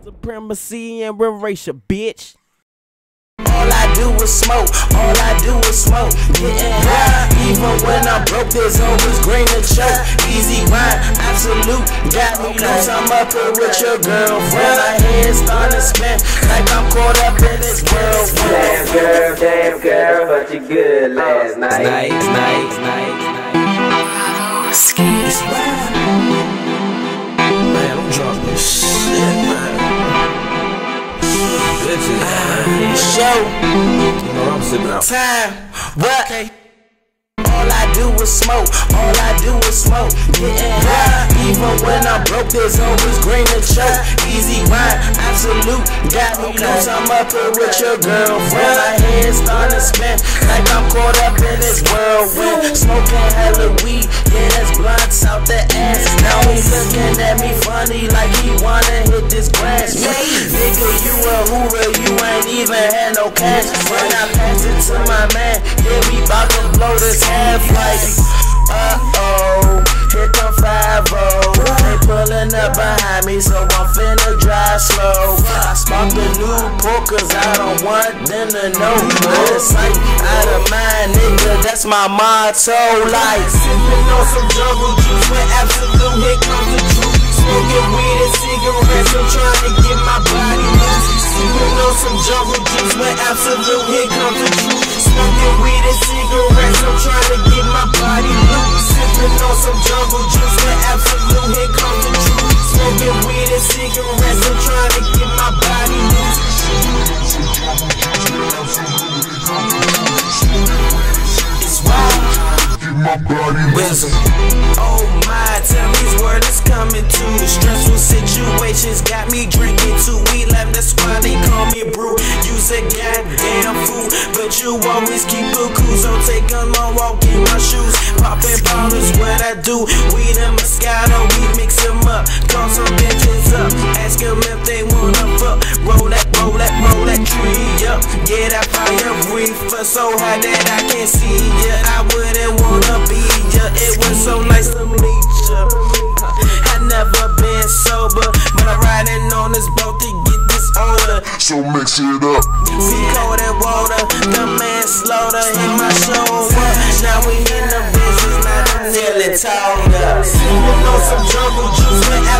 supremacy and erasure, bitch. All I do is smoke, all I do is smoke. Getting high, even when I'm broke, there's always green to choke. Easy rhyme, absolute, got me loose. I'm up here with your girlfriend. My head starting to spin, like I'm caught up in this world. Damn girl, but you good last night. Night. Man, I'm drunk as shit, man. Show, You know I'm sipping out. time, what? All I do is smoke, all I do is smoke. Getting high, even when I'm broke, there's always green to choke. Easy rhyme, absolute, got me loose. I'm up here with your girlfriend. My head starting to spin, like I'm caught up in this whirlwind. Smoking hella weed, yeah, that's blunts out the ass. Now he looking at me funny, like he wanna hit this grass. Nigga, you a hoover, you ain't even had no cash. When I pass it to my man, yeah, we bout to blow this half like, uh-oh, here come 5-0. They pulling up behind me, so I'm finna drive slow. I sparked a new pork, cause I don't want them to know. Out of sight, out of mind, nigga, that's my motto. Like, sipping on some jungle juice with absolute, here comes the truth. Smoking weed and cigarettes, I'm trying to get my body loose. Sipping on some jungle juice with absolute, here comes the truth. Smoking weed and cigarettes, I'm trying to get my body loose. Sipping on some jungle juice with absolute, here comes the truth. Smoking weed and cigarettes, I'm trying to get my body loose. It's wild. My body Wisdom. Oh my, tell me's word is coming to. Stressful situations got me drinking too. We left, that's why they call me brew. You's a goddamn fool, but you always keep a cool. So take a long walk in my shoes. Popping powders, what I do. Weed and Moscato, we mix them up. Call some bitches up, ask them if they wanna fuck. Roll that tree up. Yeah, that fire reefer so high that I can't see ya. I wouldn't wanna be ya. It was so nice to meet ya. I never been sober, but I'm riding on this boat to get this order. so mix it up. See cold and water, the manslaughter in my shoulder. Now we in the business, now I'm nearly told us. Sipping on some jungle juice with